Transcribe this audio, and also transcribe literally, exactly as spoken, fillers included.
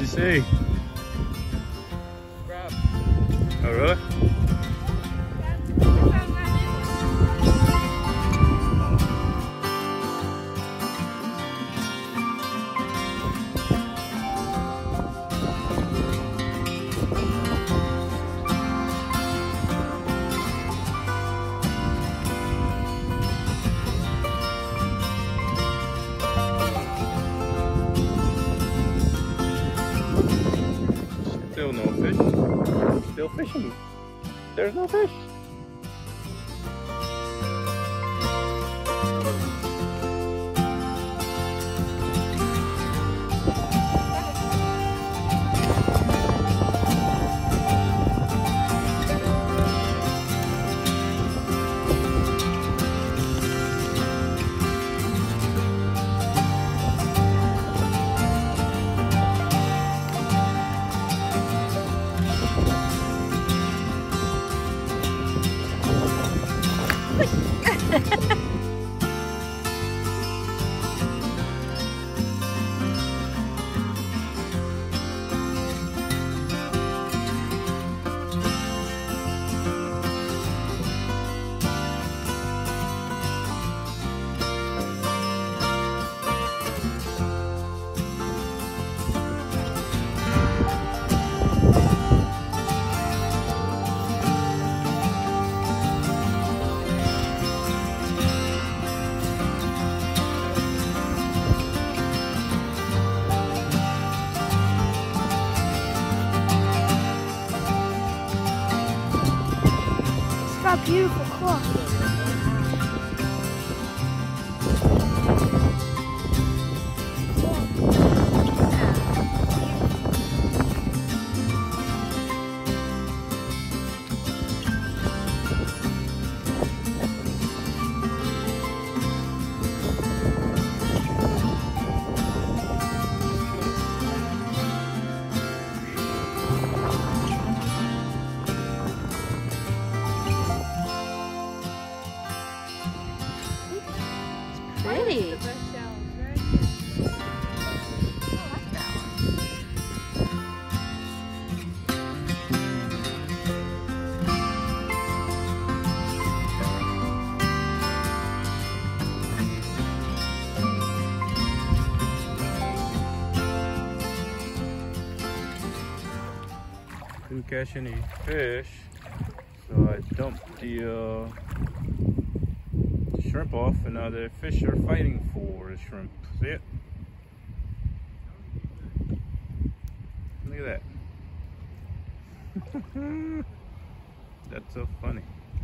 you see? Crab. Oh, really? Still no fish. Still fishing. There's no fish. Got beautiful cloth. Pretty. Couldn't catch any fish, so I dumped the uh, shrimp off, and now the fish are fighting for the shrimp. See it? Look at that. That's so funny.